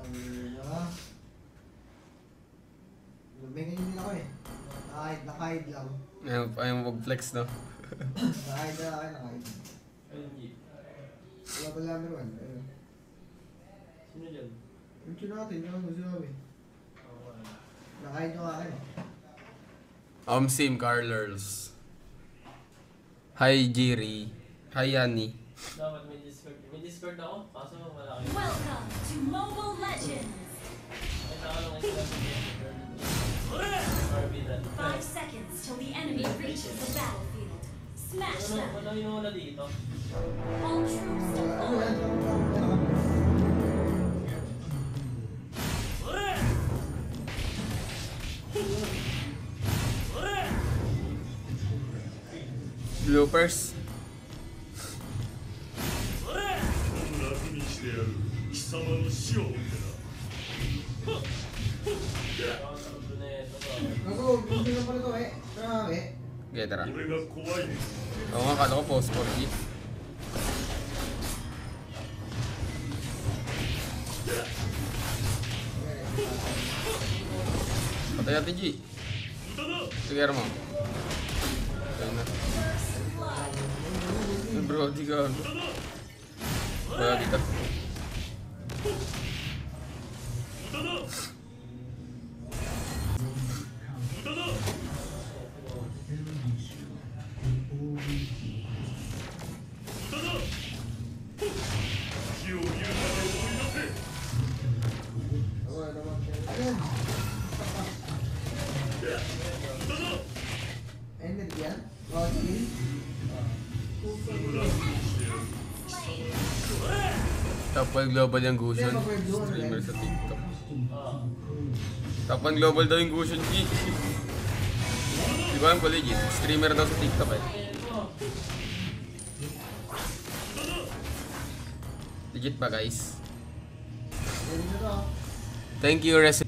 Lumengan din ako eh. Nakahid lang. Ayaw mo mag-flex, no? Nakahid na ako, nakahid. Wala pa number 1. Sino dyan? Yung tune natin, yung gusto namin. Nakahid yung akin eh. Sim Carlers. Hi, Jiri. Hi, Yani. Dapat may Discord. May Discord ako, kaso wala kayo. Welcome to Mobile Legends. Ay, saka lang sila sa Discord. RB na. 5 seconds till the enemy reaches the battlefield. Smash them. Wala yung wala dito. All troops Ano yan? deployed. Bloopers. Ako, gusto na pala ito eh. Grabe. Okay, tara. Oo nga, kala ko post 4G. Patay natin, G. Sige, mo. Patay na. Bro, di ka. Wala dito. Energy yan? Rodney? Top 1 global yung Gusion. Streamer sa TikTok. Top 1 global daw yung Gusion, G. Di ba alam ko legit? Streamer daw sa TikTok eh. Legit ba, guys? Thank you, Resident.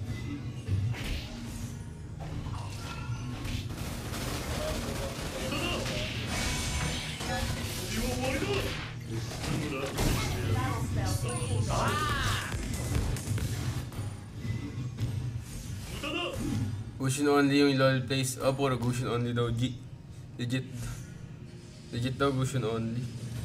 Gusion only yung LOL plays. Oh, puro Gusion only daw, G. Legit. Legit daw Gusion only.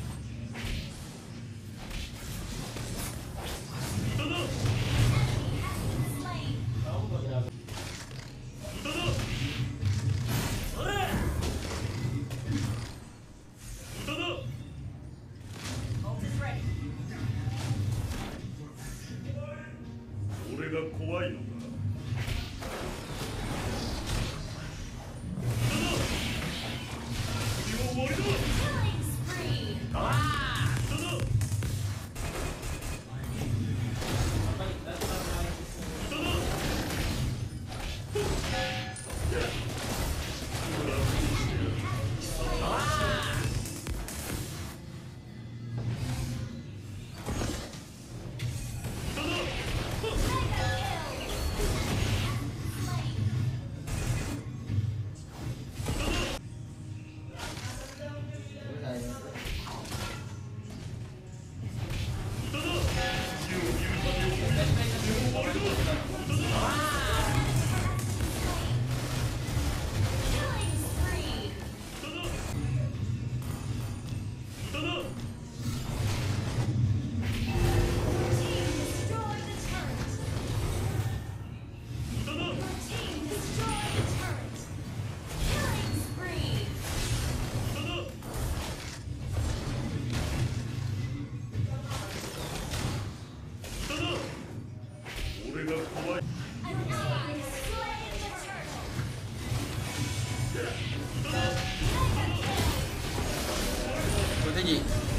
G.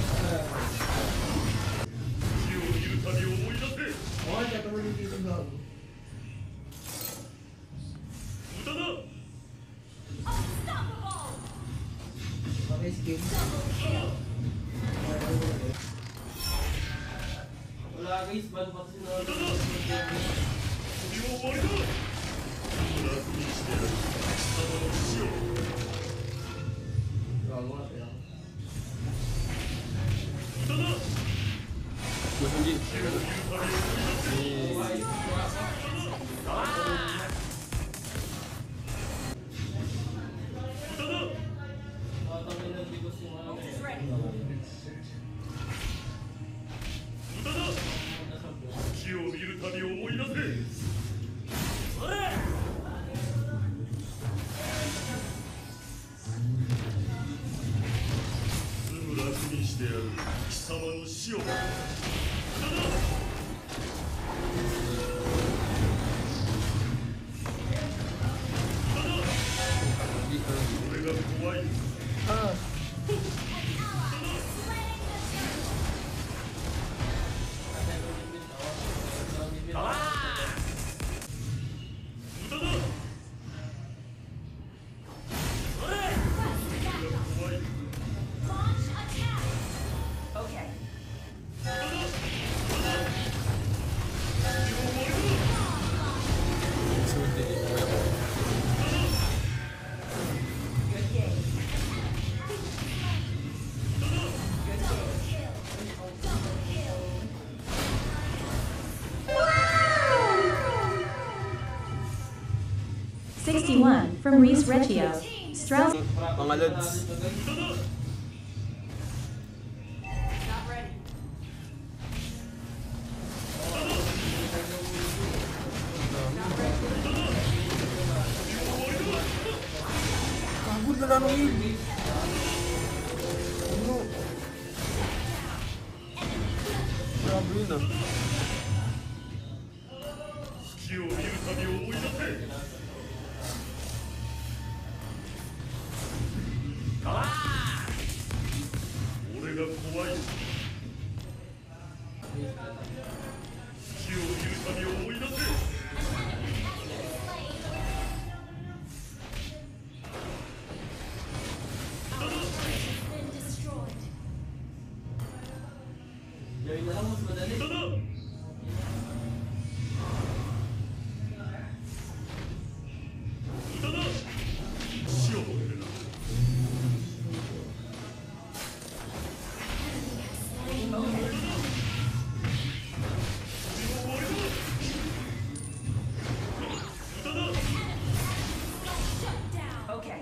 Wala guys, ban pa sila. Gusion G. Launch attack. Okay. Sunod din yung kuya ko. Good game. Double kill. Double kill. 61 from Reese Reggio. Strauss. Mga lods. Not ready. Kagod na lang yun. Ano? Grabe yun ah. Been destroyed. Gawin na lang mas madali. Shut down. Okay.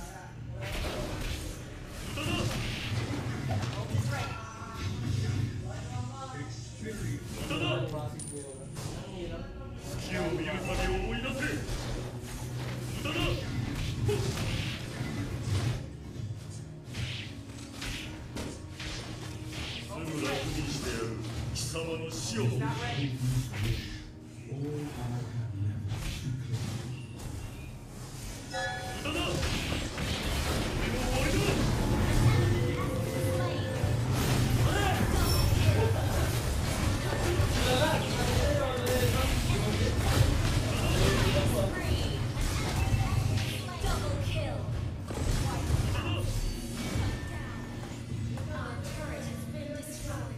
Not ready. Double kill. Our turret has been destroyed.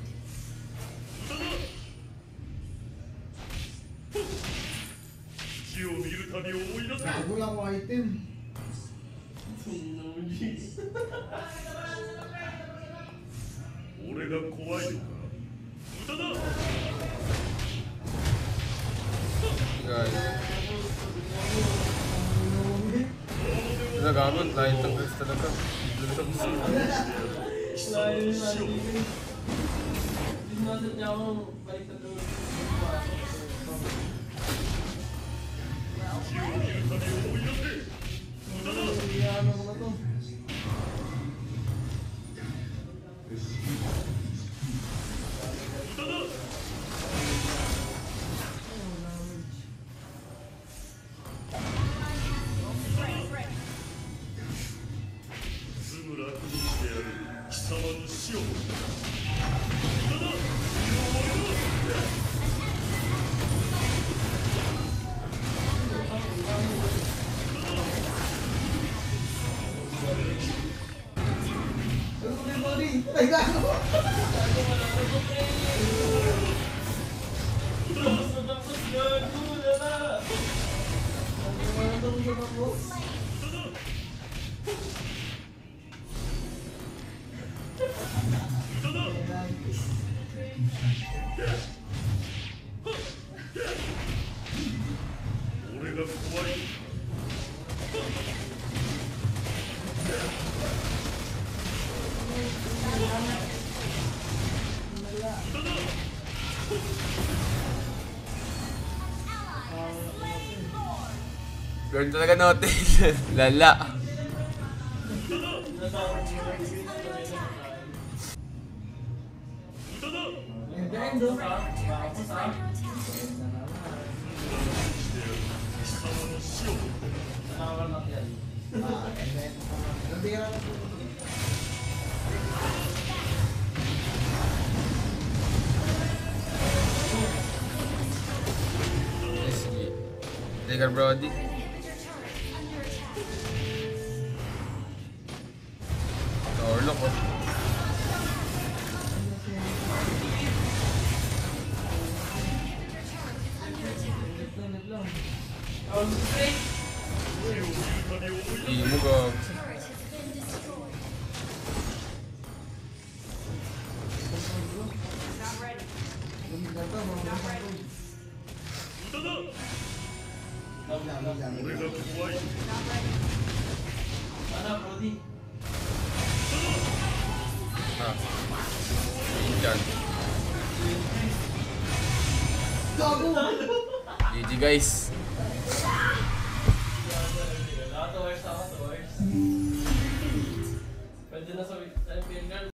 Gago lang ako item. Guys. Nagagamit, lahat ng guys talaga. Layo na natin. Dismatter niya akong baliktad doon. Ano ko na to? Ay, gago! Ganun talaga natin. Lala. Baka po sa. Nanawal lang yan. And then, nabira na po. Sige. Teka, Brody. Orlok ko. Net lang. All straight. Hindi mo gag. Lumig na to, mga Ano, Brody? Ah. Yan. GG guys. Lahat of wires ako, to wires. Pwede na sa MPN girl.